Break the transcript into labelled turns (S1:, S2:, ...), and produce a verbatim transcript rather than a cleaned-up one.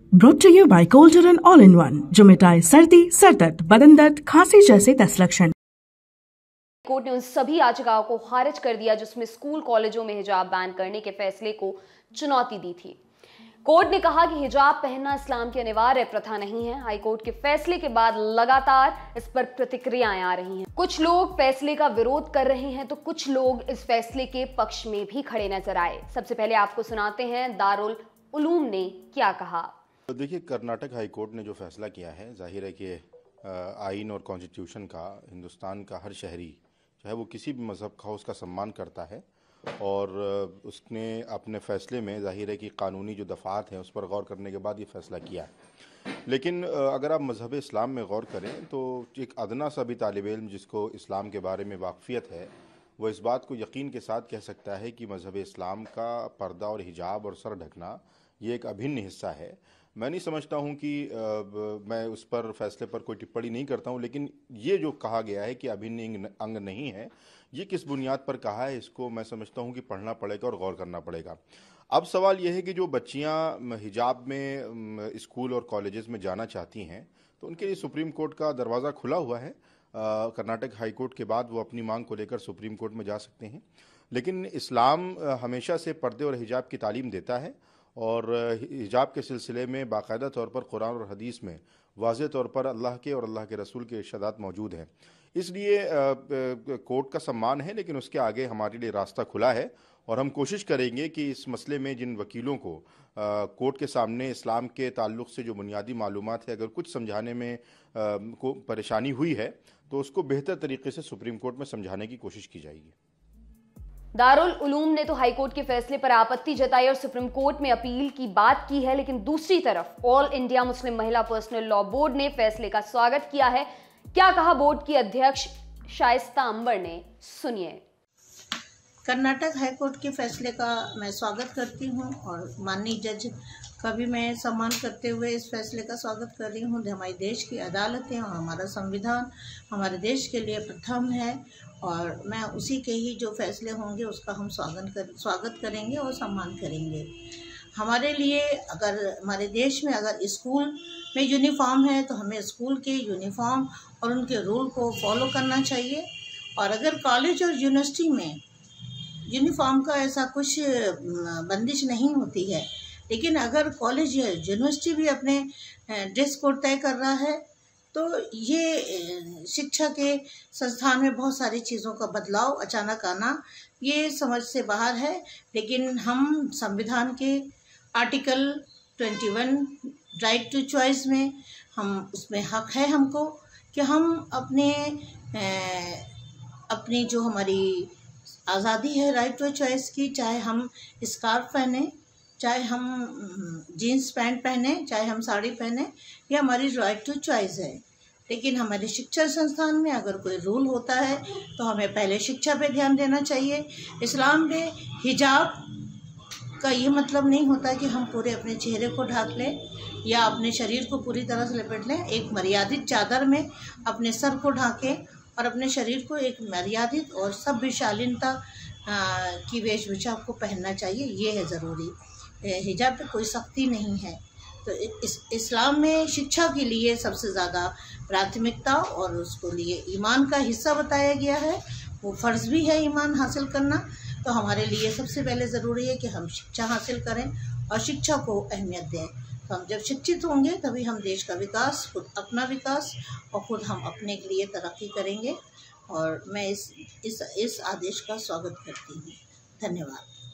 S1: Brought to you by Coldarin all in one, जो मिटाए सर्दी, सरदर्द, बदन दर्द, खांसी जैसे दस लक्षण।
S2: कोर्ट ने उन सभी याचिकाओं को खारिज कर दिया जिसमें स्कूल कॉलेजों में हिजाब बैन करने के फैसले को चुनौती दी थी। कोर्ट ने कहा कि हिजाब पहनना इस्लाम की अनिवार्य प्रथा नहीं है। हाईकोर्ट के फैसले के बाद लगातार इस पर प्रतिक्रियाएं आ रही हैं। कुछ लोग फैसले का विरोध कर रहे हैं तो कुछ लोग इस फैसले के पक्ष में भी खड़े नजर आए। सबसे पहले आपको सुनाते हैं दारुल उलूम ने क्या कहा।
S3: तो देखिए, कर्नाटक हाईकोर्ट ने जो फैसला किया है, जाहिर है कि आइन और कॉन्स्टिट्यूशन का हिंदुस्तान का हर शहरी, चाहे वो किसी भी मज़हब का हो, उसका सम्मान करता है और उसने अपने फ़ैसले में जाहिर है कि कानूनी जो दफ़ात हैं उस पर गौर करने के बाद ये फ़ैसला किया है। लेकिन अगर आप मज़हब इस्लाम में गौर करें तो एक अदना सा भी तालिब इल्म जिसको इस्लाम के बारे में वाक़फ़ियत है, वो इस बात को यकीन के साथ कह सकता है कि मज़हब इस्लाम का पर्दा और हिजाब और सर ढकना ये एक अभिन्न हिस्सा है। मैं नहीं समझता हूँ कि आ, मैं उस पर फैसले पर कोई टिप्पणी नहीं करता हूँ, लेकिन ये जो कहा गया है कि अभिन्न अंग नहीं है, ये किस बुनियाद पर कहा है, इसको मैं समझता हूँ कि पढ़ना पड़ेगा और गौर करना पड़ेगा। अब सवाल यह है कि जो बच्चियाँ हिजाब में स्कूल और कॉलेजेस में जाना चाहती हैं तो उनके लिए सुप्रीम कोर्ट का दरवाज़ा खुला हुआ है। कर्नाटक हाई कोर्ट के बाद वो अपनी मांग को लेकर सुप्रीम कोर्ट में जा सकते हैं। लेकिन इस्लाम हमेशा से पर्दे और हिजाब की तालीम देता है और हिजाब के सिलसिले में बाकायदा तौर पर कुरान और हदीस में वाज़ेह तौर पर अल्लाह के और अल्लाह के रसूल के इरशादात मौजूद हैं। इसलिए कोर्ट का सम्मान है, लेकिन उसके आगे हमारे लिए रास्ता खुला है और हम कोशिश करेंगे कि इस मसले में जिन वकीलों को आ, कोर्ट के सामने इस्लाम के ताल्लुक़ से जो बुनियादी मालूमात है, अगर कुछ समझाने में आ, को परेशानी हुई है तो उसको बेहतर तरीके से सुप्रीम कोर्ट में समझाने की कोशिश की जाएगी।
S2: दारुल उलूम ने तो हाईकोर्ट के फैसले पर आपत्ति जताई और सुप्रीम कोर्ट में अपील की बात की है, लेकिन दूसरी तरफ ऑल इंडिया मुस्लिम महिला पर्सनल लॉ बोर्ड ने फैसले का स्वागत किया है। क्या कहा बोर्ड की अध्यक्ष शाइस्ता अंबर ने, सुनिए।
S4: कर्नाटक हाईकोर्ट के फैसले का मैं स्वागत करती हूं और माननीय जज का भी मैं सम्मान करते हुए इस फैसले का स्वागत कर रही हूं। हमारे देश की अदालतें और हमारा संविधान हमारे देश के लिए प्रथम है और मैं उसी के ही जो फैसले होंगे उसका हम स्वागत कर स्वागत करेंगे और सम्मान करेंगे। हमारे लिए अगर हमारे देश में अगर स्कूल में यूनिफॉर्म है तो हमें स्कूल के यूनिफॉर्म और उनके रूल को फॉलो करना चाहिए, और अगर कॉलेज और यूनिवर्सिटी में यूनिफॉर्म का ऐसा कुछ बंदिश नहीं होती है, लेकिन अगर कॉलेज या यूनिवर्सिटी भी अपने ड्रेस कोड तय कर रहा है तो ये शिक्षा के संस्थान में बहुत सारी चीज़ों का बदलाव अचानक आना ये समझ से बाहर है। लेकिन हम संविधान के आर्टिकल इक्कीस राइट टू चॉइस में हम उसमें हक है हमको कि हम अपने अपनी जो हमारी आज़ादी है राइट टू चॉइस की, चाहे हम स्कार्फ पहने, चाहे हम जीन्स पैंट पहने, चाहे हम साड़ी पहने, ये हमारी राइट टू चॉइस है। लेकिन हमारे शिक्षा संस्थान में अगर कोई रूल होता है तो हमें पहले शिक्षा पे ध्यान देना चाहिए। इस्लाम में हिजाब का ये मतलब नहीं होता कि हम पूरे अपने चेहरे को ढक लें या अपने शरीर को पूरी तरह से लपेट लें। एक मर्यादित चादर में अपने सर को ढाकें और अपने शरीर को एक मर्यादित और सभ्य शालीनता की वेशभूषा आपको पहनना चाहिए, ये है ज़रूरी। हिजाब पे कोई सख्ती नहीं है। तो इस इस्लाम में शिक्षा के लिए सबसे ज़्यादा प्राथमिकता और उसको लिए ईमान का हिस्सा बताया गया है, वो फ़र्ज़ भी है ईमान हासिल करना। तो हमारे लिए सबसे पहले ज़रूरी है कि हम शिक्षा हासिल करें और शिक्षा को अहमियत दें। तो हम जब शिक्षित होंगे तभी हम देश का विकास, खुद अपना विकास और खुद हम अपने के लिए तरक्की करेंगे। और मैं इस इस इस आदेश का स्वागत करती हूँ। धन्यवाद।